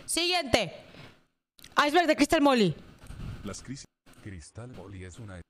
Siguiente. Iceberg de Crystal Molly. Las crisis. Crystal Molly es una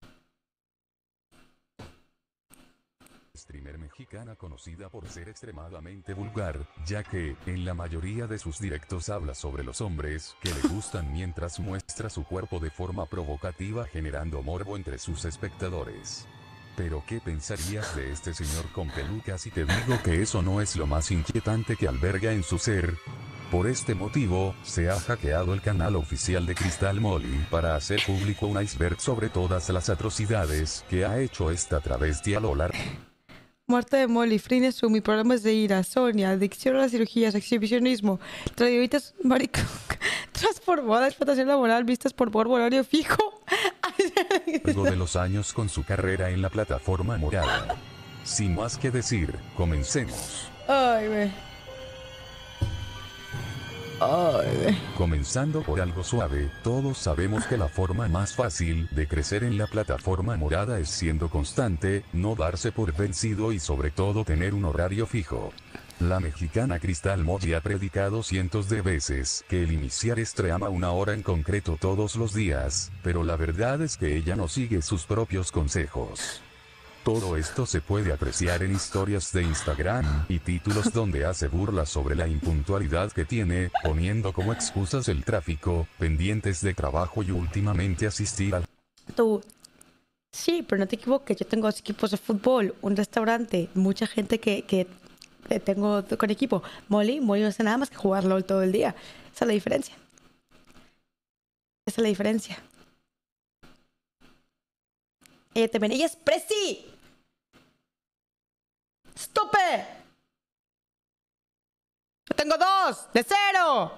streamer mexicana conocida por ser extremadamente vulgar, ya que, en la mayoría de sus directos habla sobre los hombres que le gustan mientras muestra su cuerpo de forma provocativa generando morbo entre sus espectadores. Pero ¿qué pensarías de este señor con peluca si te digo que eso no es lo más inquietante que alberga en su ser? Por este motivo, se ha hackeado el canal oficial de Crystal Molly para hacer público un iceberg sobre todas las atrocidades que ha hecho esta travesti a lo largo. Muerte de Molly, Free Sumi, problemas de ira, Sonia, adicción a las cirugías, exhibicionismo, tradivitas, marico, transformada, explotación laboral, vistas por horario fijo. Luego de los años con su carrera en la plataforma morada. Sin más que decir, comencemos. Ay, güey. Comenzando por algo suave, todos sabemos que la forma más fácil de crecer en la plataforma morada es siendo constante, no darse por vencido y sobre todo tener un horario fijo. La mexicana Crystal Molly ha predicado cientos de veces que el iniciar streama una hora en concreto todos los días, pero la verdad es que ella no sigue sus propios consejos. Todo esto se puede apreciar en historias de Instagram y títulos donde hace burlas sobre la impuntualidad que tiene, poniendo como excusas el tráfico, pendientes de trabajo y últimamente asistir al... Tú. Sí, pero no te equivoques, yo tengo 2 equipos de fútbol, un restaurante, mucha gente que tengo con equipo. Molly no hace nada más que jugar LOL todo el día. Esa es la diferencia. Esa es la diferencia. Ella también. ¡Ella es Prezi! ¡Estupe! Yo tengo 2 de 0.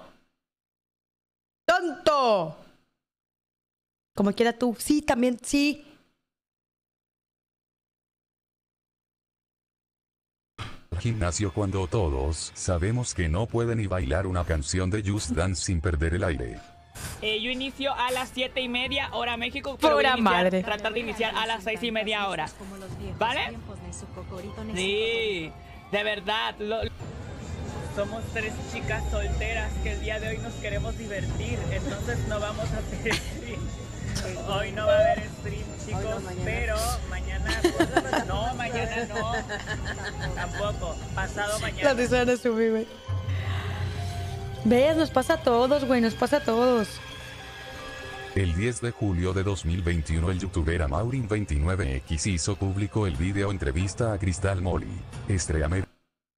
¡Tonto! Como quiera tú. Sí, también, sí. Gimnasio cuando todos sabemos que no pueden ni bailar una canción de Just Dance sin perder el aire. Yo inicio a las 7:30 hora México, pero voy a tratar de iniciar a las 6:30 hora. ¿Vale? Sí, de verdad. Somos 3 chicas solteras que el día de hoy nos queremos divertir, entonces no vamos a hacer stream. Hoy no va a haber stream, chicos, pero mañana... No, mañana no. Tampoco. Pasado mañana. La risa de subir, güey. ¿Ves? Nos pasa a todos, güey. Nos pasa a todos. El 10 de julio de 2021 el youtuber Amaurin29X hizo público el video entrevista a Crystal Molly, streamer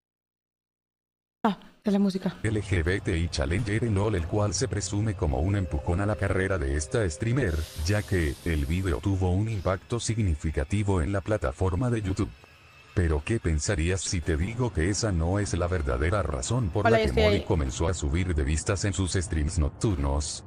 de la música LGBTI Challenger en LOL, el cual se presume como un empujón a la carrera de esta streamer, ya que el video tuvo un impacto significativo en la plataforma de YouTube. Pero ¿qué pensarías si te digo que esa no es la verdadera razón por la que Molly comenzó a subir de vistas en sus streams nocturnos?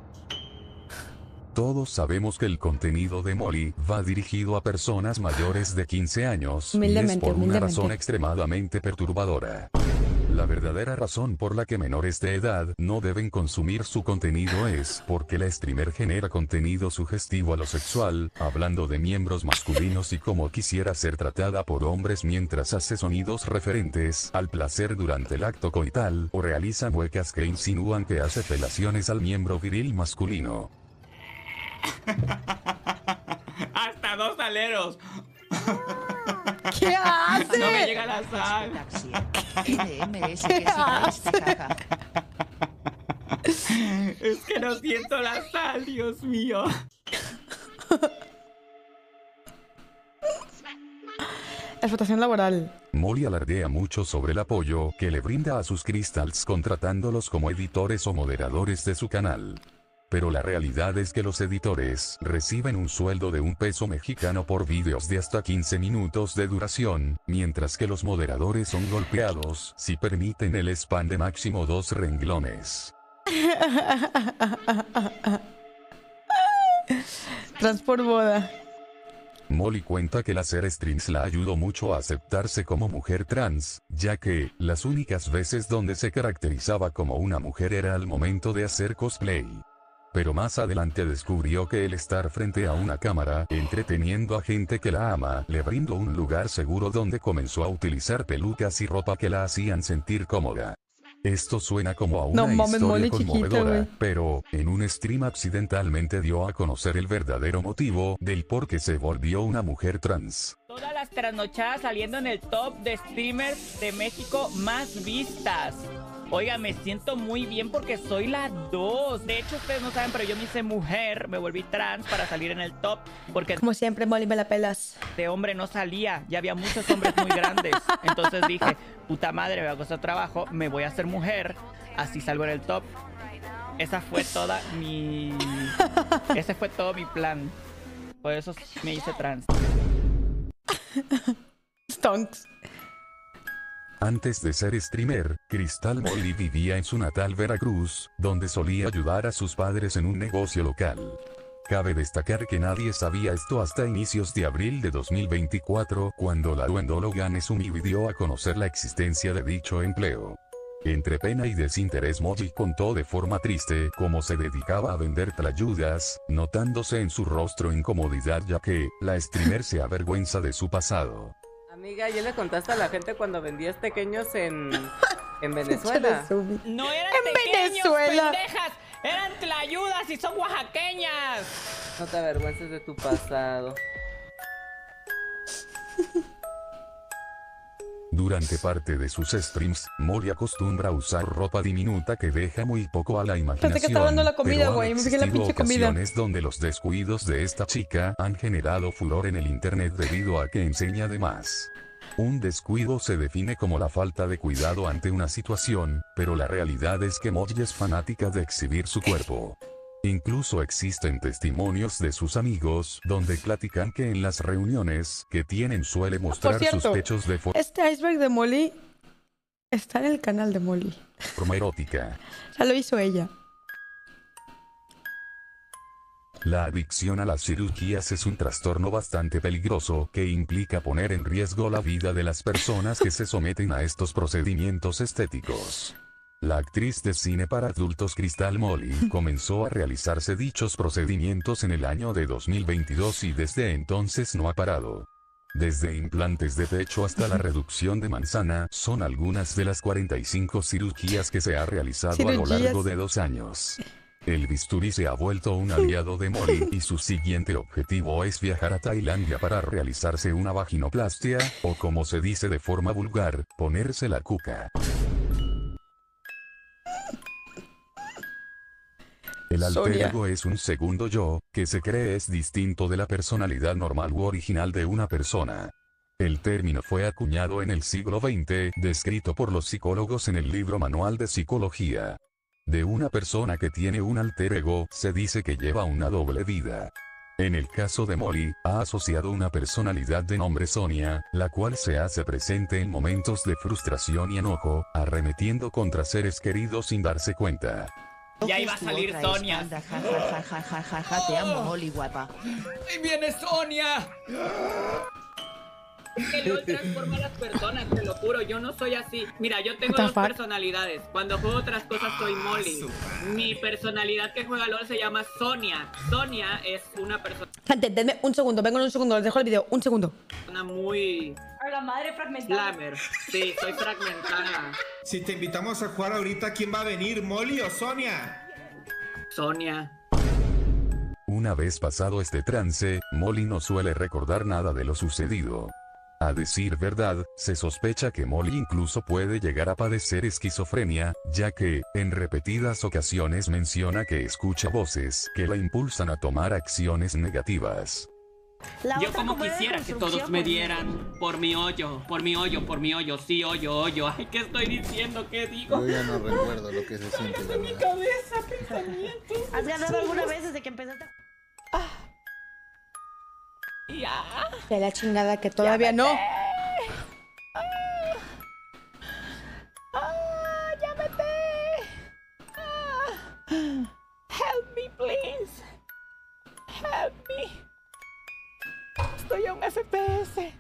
Todos sabemos que el contenido de Molly va dirigido a personas mayores de 15 años, y es por una razón extremadamente perturbadora. La verdadera razón por la que menores de edad no deben consumir su contenido es porque la streamer genera contenido sugestivo a lo sexual, hablando de miembros masculinos y cómo quisiera ser tratada por hombres mientras hace sonidos referentes al placer durante el acto coital, o realiza muecas que insinúan que hace felaciones al miembro viril masculino. Hasta 2 aleros. ¿Qué hace? No me llega la sal. ¿Qué hace? Es que no siento la sal, Dios mío. Explotación laboral. Molly alardea mucho sobre el apoyo que le brinda a sus crystals contratándolos como editores o moderadores de su canal. Pero la realidad es que los editores reciben un sueldo de $1 mexicano por vídeos de hasta 15 minutos de duración, mientras que los moderadores son golpeados si permiten el spam de máximo 2 renglones. Transformada. Molly cuenta que el hacer streams la ayudó mucho a aceptarse como mujer trans, ya que las únicas veces donde se caracterizaba como una mujer era al momento de hacer cosplay. Pero más adelante descubrió que el estar frente a una cámara, entreteniendo a gente que la ama, le brindó un lugar seguro donde comenzó a utilizar pelucas y ropa que la hacían sentir cómoda. Esto suena como a una historia conmovedora, pero en un stream accidentalmente dio a conocer el verdadero motivo del por qué se volvió una mujer trans. Todas las trasnochadas saliendo en el top de streamers de México más vistas. Oiga, me siento muy bien porque soy la 2. De hecho, ustedes no saben, pero yo me hice mujer, me volví trans para salir en el top. Porque como siempre, Molly, me la pelas. De hombre no salía, ya había muchos hombres muy grandes. Entonces dije, puta madre, me va a costar trabajo, me voy a hacer mujer, así salgo en el top. Esa fue toda mi... Ese fue todo mi plan. Por eso me hice trans. Stonks. Antes de ser streamer, Cristal Molly vivía en su natal Veracruz, donde solía ayudar a sus padres en un negocio local. Cabe destacar que nadie sabía esto hasta inicios de abril de 2024, cuando la duendóloga Nesumi dio a conocer la existencia de dicho empleo. Entre pena y desinterés, Molly contó de forma triste cómo se dedicaba a vender tlayudas, notándose en su rostro incomodidad ya que la streamer se avergüenza de su pasado. Amiga, ¿ya le contaste a la gente cuando vendías pequeños en Venezuela? No eran pequeños, pendejas, eran tlayudas y son oaxaqueñas. No te avergüences de tu pasado. Durante parte de sus streams, Molly acostumbra a usar ropa diminuta que deja muy poco a la imaginación. Pensé que estaba dando la comida, güey. Me fijé en la pinche comida. Ocasiones donde los descuidos de esta chica han generado furor en el internet debido a que enseña de más. Un descuido se define como la falta de cuidado ante una situación, pero la realidad es que Molly es fanática de exhibir su cuerpo. Incluso existen testimonios de sus amigos donde platican que en las reuniones que tienen suele mostrar sus pechos de forma... Este iceberg de Molly está en el canal de Molly. Forma erótica. Ya lo hizo ella. La adicción a las cirugías es un trastorno bastante peligroso que implica poner en riesgo la vida de las personas que se someten a estos procedimientos estéticos. La actriz de cine para adultos Cristal Molly comenzó a realizarse dichos procedimientos en el año de 2022 y desde entonces no ha parado. Desde implantes de pecho hasta la reducción de manzana son algunas de las 45 cirugías que se ha realizado a lo largo de 2 años. El bisturí se ha vuelto un aliado de Molly y su siguiente objetivo es viajar a Tailandia para realizarse una vaginoplastia, o como se dice de forma vulgar, ponerse la cuca. El alter ego es un segundo yo, que se cree es distinto de la personalidad normal u original de una persona. El término fue acuñado en el siglo XX, descrito por los psicólogos en el libro Manual de Psicología. De una persona que tiene un alter ego, se dice que lleva una doble vida. En el caso de Molly, ha asociado una personalidad de nombre Sonia, la cual se hace presente en momentos de frustración y enojo, arremetiendo contra seres queridos sin darse cuenta. Ya iba a salir Sonia. Te amo, Molly, guapa. ¡Ahí viene Sonia! Que LOL transforma a las personas, te lo juro, yo no soy así. Mira, yo tengo 2 personalidades. Cuando juego otras cosas soy Molly. Mi personalidad que juega LOL se llama Sonia. Sonia es una persona... Gente, denme un segundo, vengo en un segundo, les dejo el video, un segundo. Una muy... A la madre fragmentada. Slammer. Sí, soy fragmentada. Si te invitamos a jugar ahorita, ¿quién va a venir, Molly o Sonia? Sonia. Una vez pasado este trance, Molly no suele recordar nada de lo sucedido. A decir verdad, se sospecha que Molly incluso puede llegar a padecer esquizofrenia, ya que, en repetidas ocasiones menciona que escucha voces que la impulsan a tomar acciones negativas. Yo como quisiera que todos me dieran por mi hoyo, sí, hoyo. Ay, ¿qué estoy diciendo? ¿Qué digo? Yo ya no recuerdo lo que se siente. En mi cabeza, pensamientos. ¿Has ganado alguna vez desde que empezaste? Ya. De la chingada que todavía no. ¡Ya vete! Help me, please. Help me. Estoy a un FPS.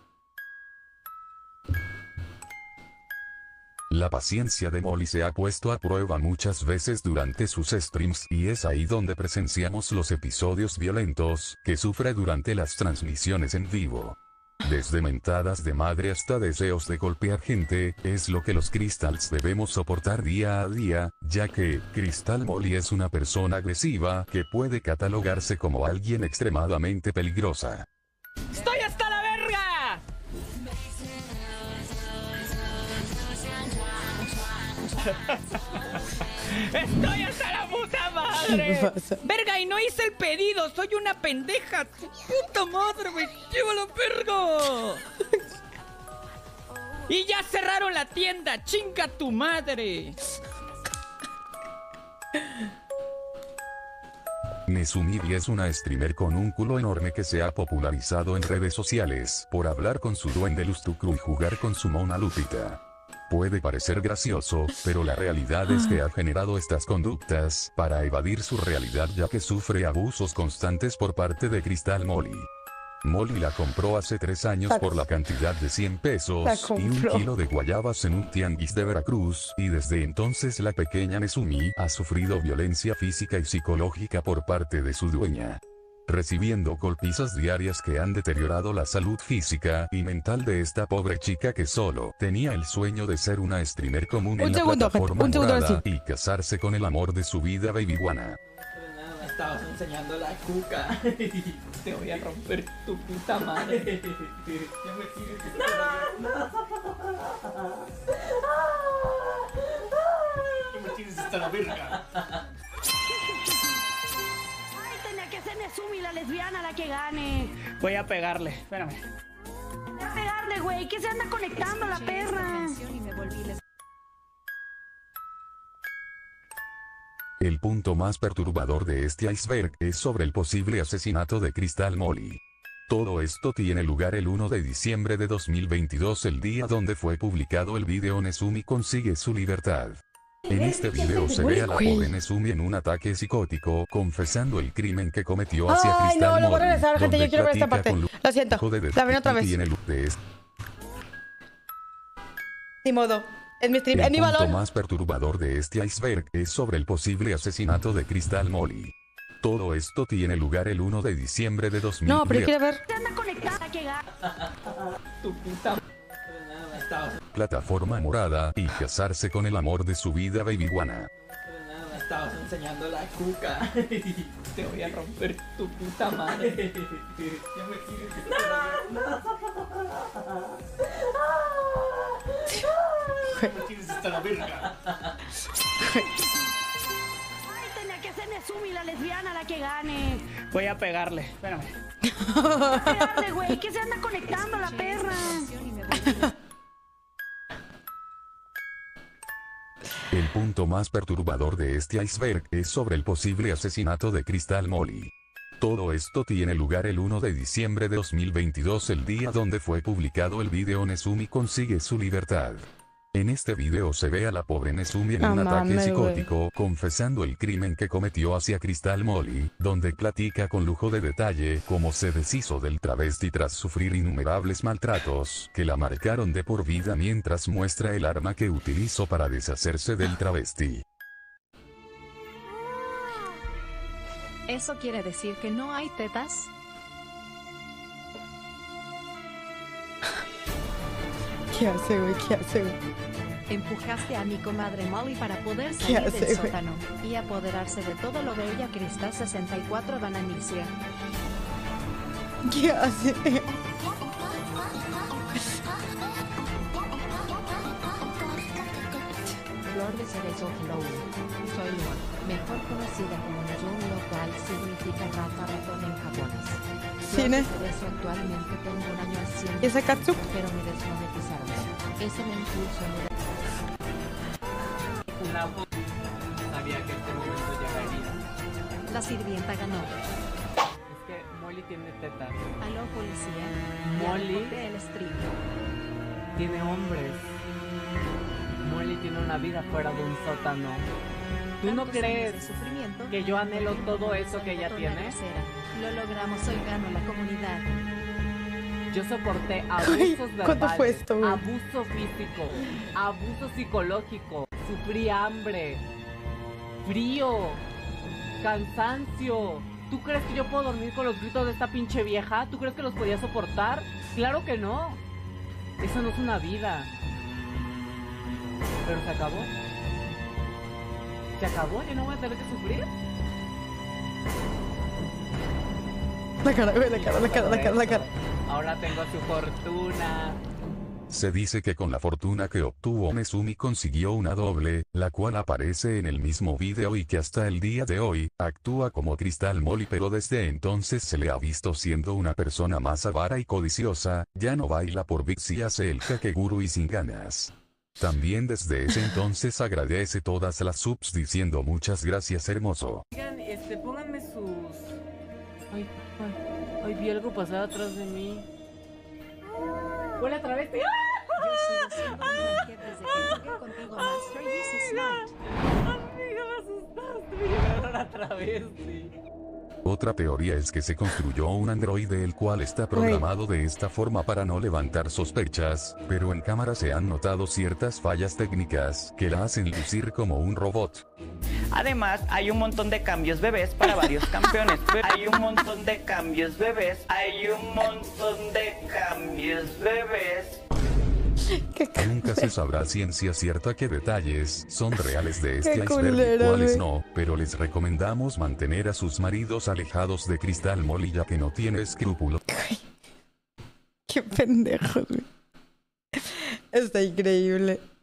La paciencia de Molly se ha puesto a prueba muchas veces durante sus streams y es ahí donde presenciamos los episodios violentos que sufre durante las transmisiones en vivo. Desde mentadas de madre hasta deseos de golpear gente, es lo que los Crystals debemos soportar día a día, ya que Crystal Molly es una persona agresiva que puede catalogarse como alguien extremadamente peligrosa. ¡Estoy hasta la verga! ¡Estoy hasta la puta madre! ¿Qué pasa? ¡Verga, y no hice el pedido! ¡Soy una pendeja! ¡Puta madre, güey! ¡Llévalo, verga! ¡Y ya cerraron la tienda! ¡Chinga tu madre! Nezumiri es una streamer con un culo enorme que se ha popularizado en redes sociales por hablar con su duende Lustukru y jugar con su mona Lupita. Puede parecer gracioso, pero la realidad es que ha generado estas conductas para evadir su realidad, ya que sufre abusos constantes por parte de Crystal Molly. Molly la compró hace 3 años por la cantidad de 100 pesos y 1 kilo de guayabas en un tianguis de Veracruz, y desde entonces la pequeña Nezumi ha sufrido violencia física y psicológica por parte de su dueña, recibiendo golpizas diarias que han deteriorado la salud física y mental de esta pobre chica que solo tenía el sueño de ser una streamer común en la plataforma morada y casarse con el amor de su vida, Baby Guana. Me estabas enseñando la cuca. Te voy a romper tu puta madre. Me tienes hasta la verga. Ay, tenía que ser Nezumi, la lesbiana, la que gane. Voy a pegarle, espérame. Voy a pegarle, güey, que se anda conectando la perra. El punto más perturbador de este iceberg es sobre el posible asesinato de Crystal Molly. Todo esto tiene lugar el 1 de diciembre de 2022, el día donde fue publicado el video Nezumi consigue su libertad. En este video se ve a la pobre Nezumi en un ataque psicótico, confesando el crimen que cometió hacia Ay, Crystal no, lo voy a Molly, regresar, gente, donde yo quiero ver esta platica parte. con Lo siento, lujo de la ven otra vez. detalle y en el look de Ni modo. Es mi stream, es El mi punto balón. más perturbador de este iceberg es sobre el posible asesinato de Crystal Molly. Todo esto tiene lugar el 1 de diciembre de 2010. No, pero yo quiero ver. Se anda conectada, la que gane. Tu puta Plataforma morada y casarse con el amor de su vida, Baby Guana. Me estabas enseñando la cuca. Te voy a romper tu puta madre. Me tienes hasta la verga. Ay, tenía que ser Nezumi, la lesbiana, la que gane. Voy a pegarle, espérame. Voy a pegarle, güey, que se anda conectando la perra. El punto más perturbador de este iceberg es sobre el posible asesinato de Crystal Molly. Todo esto tiene lugar el 1 de diciembre de 2022, el día donde fue publicado el video Nezumi consigue su libertad. En este video se ve a la pobre Nezumi en un ataque psicótico, confesando el crimen que cometió hacia Crystal Molly, donde platica con lujo de detalle cómo se deshizo del travesti tras sufrir innumerables maltratos que la marcaron de por vida, mientras muestra el arma que utilizó para deshacerse del travesti. ¿Eso quiere decir que no hay tetas? ¿Qué hace, güey? ¿Qué hace, güey? Empujaste a mi comadre Molly para poder ¿Qué salir hace, del güey? sótano y apoderarse de todo lo de ella. Cristal 64 Bananicia. ¿Qué hace? Flor de cerezo Flow. Soy Lua, mejor conocida como Nezumi, lo cual significa rata ratón en japonés. Flor Cine. de cerezo, actualmente tengo 1 año haciendo, ¿Y esa Katsu? pero me desmonetizaron. Ese me impulso Sabía que este momento llegaría. La sirvienta ganó. Es que Molly tiene tetas. Aló, policía. Molly. Ya reporté el stream. Tiene hombres. Molly tiene una vida fuera de un sótano. ¿Tú no Tantos años de crees sufrimiento, que yo anhelo todo eso que ella Ratona tiene? grosera. Lo logramos, hoy gano la comunidad. Yo soporté abusos verbales, ¿cuánto fue esto, güey? abuso físico, abuso psicológico, sufrí hambre, frío, cansancio. ¿Tú crees que yo puedo dormir con los gritos de esta pinche vieja? ¿Tú crees que los podía soportar? Claro que no. Eso no es una vida. Pero se acabó. Se acabó, yo no voy a tener que sufrir. La cara, güey, la cara. Ahora tengo su fortuna. Se dice que con la fortuna que obtuvo Nezumi consiguió una doble, la cual aparece en el mismo video y que hasta el día de hoy, actúa como Crystal Molly, pero desde entonces se le ha visto siendo una persona más avara y codiciosa, ya no baila por VIX y hace el kakeguru y sin ganas. También desde ese entonces agradece todas las subs diciendo muchas gracias hermoso. Oigan, pónganme sus... Ay, vi algo pasar atrás de mí. ¡Huele a travesti! Yo sigo siendo mujer desde que jugué contigo Master This Night. Amiga, me asustaste, me llegaron a travesti. Otra teoría es que se construyó un androide el cual está programado de esta forma para no levantar sospechas, pero en cámara se han notado ciertas fallas técnicas que la hacen lucir como un robot. Además, hay un montón de cambios bebés para varios campeones. Hay un montón de cambios bebés. Hay un montón de cambios bebés. Nunca se sabrá ciencia cierta qué detalles son reales de este iceberg y cuáles no, pero les recomendamos mantener a sus maridos alejados de Crystal Molly ya que no tiene escrúpulos. Qué pendejo, güey. Está increíble.